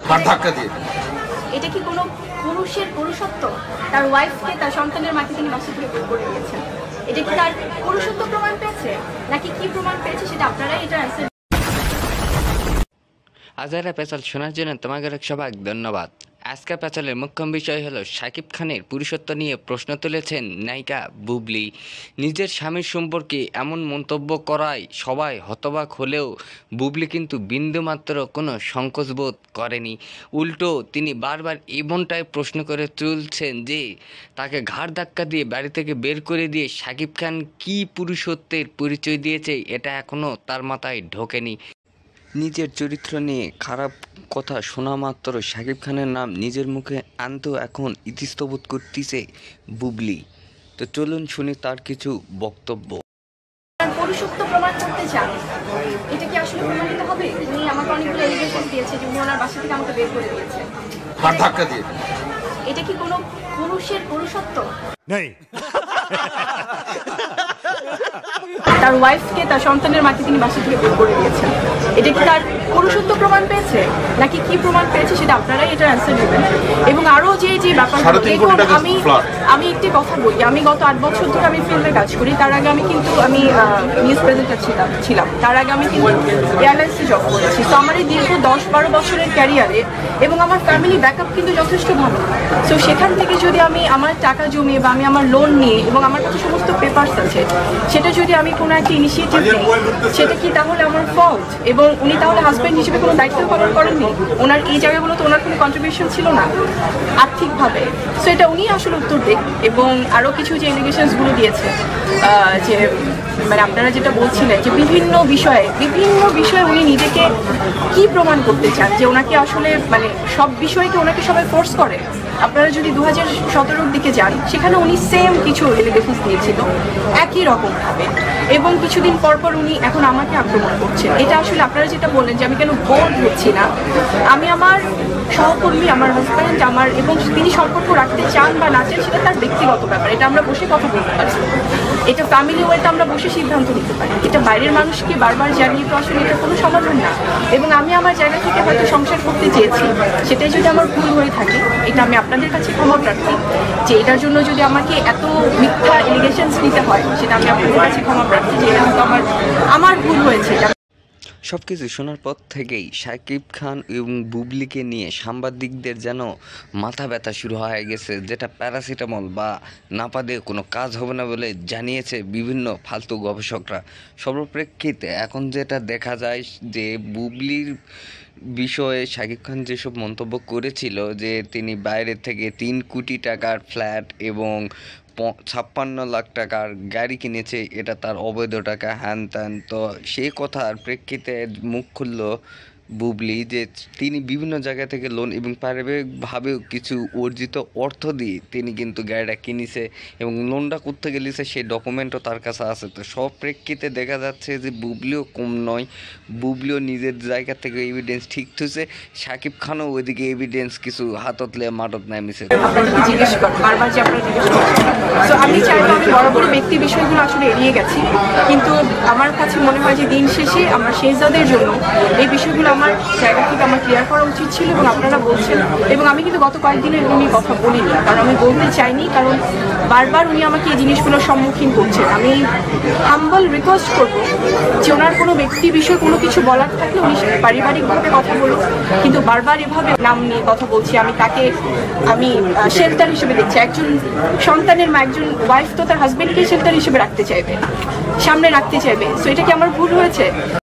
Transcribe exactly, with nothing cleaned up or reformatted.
ধাক্কা দিয়ে এটা কি কোনো পুরুষের পুরুষত্ব? তার ওয়াইফকে তার সন্তানের মাকে তিনি বাসা থেকে বের করে দিয়েছেন। এটা কি তার পুরুষত্ব প্রমাণ পেয়েছে নাকি কি প্রমাণ পেয়েছে সেটা আপনারাই এটা অ্যান্সার। আজহারা পেঁচাল শোনার জন্য তোমাদের সবাই ধন্যবাদ। আজকের পেঁচালের মুখ্য বিষয় হলো শাকিব খানের পুরুষত্ব নিয়ে প্রশ্ন তুলেছেন নায়িকা বুবলি। নিজের স্বামীর সম্পর্কে এমন মন্তব্য করায় সবাই হতবাক হলেও বুবলি কিন্তু বিন্দুমাত্র কোনো সংকোচবোধ করেনি। উল্টো তিনি বারবার এমনটাই প্রশ্ন করে তুলছেন যে তাকে ঘাড় ধাক্কা দিয়ে বাড়ি থেকে বের করে দিয়ে শাকিব খান কী পুরুষত্বের পরিচয় দিয়েছে এটা এখনও তার মাথায় ঢোকেনি। নিজের চরিত্র নিয়ে খারাপ কথা শোনা মাত্র শাকিব খানের নাম নিজের মুখে আনতেও এখন ইতস্তত করতেছে বুবলি। তো চলুন শুনি তার কিছু বক্তব্য। পুরুষত্ব প্রমাণ করতে চান, এটা কি আসলে প্রমাণিত হবে? উনি আমাকে অনেকগুলো এলিগেশন দিয়েছে যে উনি ওনার বাসা থেকে আমাকে বের করে দিয়েছেন। ধাক্কা দিয়ে এটা কি কোনো পুরুষের পুরুষত্ব? নেই। তার ওয়াইফকে তার সন্তানের মাকে তিনি বাসা থেকে বের করে দিয়েছেন। এটা কি তার পুরুষত্ব প্রমাণ পেয়েছে নাকি কি প্রমাণ পেয়েছে সেটা আপনারাই এটা অ্যান্সার দেবেন। এবং আরও যে যে ব্যাপারগুলো, দেখুন আমি আমি একটি কথা বলি, আমি গত আট বছর ধরে আমি ফিল্মে কাজ করি। তার আগে আমি কিন্তু আমি নিউজ প্রেজেন্টার ছিলাম ছিলাম তার আগে আমি কিন্তু এয়ারলাইন্সে জব করেছি। তো আমার এই দীর্ঘ দশ বারো বছরের ক্যারিয়ারে এবং আমার ফ্যামিলি ব্যাকআপ কিন্তু যথেষ্ট ভালো। সো সেখান থেকে যদি আমি আমার টাকা জমিয়ে বা আমি আমার লোন নিয়ে এবং আমার কাছে সমস্ত পেপারস আছে, সেটা যদি আমি কোনো একটা ইনিশিয়েটিভ নিই, সেটা কি তাহলে আমার ফল্ট? এবং উনি তাহলে হাজব্যান্ড হিসেবে কোনো দায়িত্ব পালন করেননি? ওনার এই জায়গাগুলো তো ওনার কোনো কন্ট্রিবিউশন ছিল না আর্থিকভাবে। সো এটা উনি আসলে উত্তর দেন। এবং আরও কিছু যে এলিগেশনসগুলো দিয়েছে, যে মানে আপনারা যেটা বলছিলেন যে বিভিন্ন বিষয়ে বিভিন্ন বিষয়ে উনি নিজেকে কি প্রমাণ করতে চান, যে ওনাকে আসলে মানে সব বিষয়কে ওনাকে সবাই ফোর্স করে। আপনারা যদি দু হাজার সতেরোর দিকে যান, সেখানে উনি সেম কিছু এলিগেশনস দিয়েছিল একই রকমভাবে, এবং কিছুদিন পর পর উনি এখন আমাকে আক্রমণ করছেন। এটা আসলে আপনারা যেটা বললেন যে আমি কেন বোল্ড হচ্ছি না, আমি আমার সহকর্মী, আমার হাজব্যান্ড, আমার এবং তিনি সম্পর্ক রাখতে চান বা না চান সেটা তার ব্যক্তিগত ব্যাপার। এটা আমরা বসে কথা বলতে পারি, এটা ফ্যামিলি ওয়েতে আমরা বসে সিদ্ধান্ত নিতে পারি। এটা বাইরের মানুষকে বারবার জানিয়ে তো আসলে এটা কোনো সমাধান না। এবং আমি আমার জায়গা থেকে হয়তো সংসার করতে চেয়েছি, সেটাই যদি আমার ভুল হয়ে থাকে, এটা আমি আপনাদের কাছে ক্ষমা প্রার্থী যে এটার জন্য যদি আমাকে এত মিথ্যা এলিগেশনস নিতে হয়, সেটা আমি আপনাদের কাছে ক্ষমা প্রার্থী যে এটা হয়তো আমার আমার ভুল হয়েছে। সব কিছু শোনার পর থেকেই শাকিব খান এবং বুবলিকে নিয়ে সাংবাদিকদের যেন মাথা ব্যথা শুরু হয়ে গেছে, যেটা প্যারাসিটামল বা নাপা দিয়ে কোনো কাজ হবে না বলে জানিয়েছে বিভিন্ন ফালতু গবেষকরা। সর্বপ্রেক্ষিতে এখন যেটা দেখা যায় যে বুবলির বিষয়ে শাকিব খান যেসব মন্তব্য করেছিল যে তিনি বাইরে থেকে তিন কোটি টাকার ফ্ল্যাট এবং ছাপ্পান্ন লাখ টাকার গাড়ি কিনেছে, এটা তার অবৈধ টাকা, হ্যান ত্যান। তো সেই কথার প্রেক্ষিতে মুখ খুলল বুবলি যে তিনি বিভিন্ন জায়গা থেকে লোন এবং পারিবারিকভাবেও কিছু অর্জিত অর্থ দিয়ে তিনি কিন্তু গাড়িটা কিনেছে এবং লোনটা করতে গেলেছে সেই ডকুমেন্টও তার কাছে আছে। তো সব প্রেক্ষিতে দেখা যাচ্ছে যে বুবলিও কম নয়, বুবলিও নিজের জায়গা থেকে এভিডেন্স ঠিক থুছে, শাকিব খানও ওইদিকে এভিডেন্স কিছু হাততলে মাটত নামিছে। আপনাদেরকে জিজ্ঞেস করেন বারবার যে আপনারা জিজ্ঞেস করেন, তো আমি চাইবো আমি বরাবরই ব্যক্তি বিষয়গুলো আসলে এড়িয়ে গেছি, কিন্তু আমার কাছে মনে হয় যে দিন শেষে আমার শেহজাদের জন্য এই বিষয়গুলো আমার জায়গা থেকে আমার ক্লিয়ার করা উচিত ছিল। এবং আপনারা বলছেন, এবং আমি কিন্তু গত কয়েকদিনের উনি কথা বলিনি, কারণ আমি বলতে চাইনি, কারণ বারবার উনি আমাকে এই জিনিসগুলোর সম্মুখীন করছেন। আমি হাম্বল রিকোয়েস্ট করবো যে ওনার কোনো ব্যক্তি বিষয়ে কোনো কিছু বলার থাকলে উনি পারিবারিকভাবে কথা বলুন, কিন্তু বারবার এভাবে নাম নিয়ে কথা বলছি, আমি তাকে আমি শেল্টার হিসেবে দেখছি। একজন সন্তানের মা, একজন ওয়াইফ তো তার হাজবেন্ডকে শেল্টার হিসেবে রাখতে চাইবে, সামনে রাখতে চাইবে। সো এটা কি আমার ভুল হয়েছে?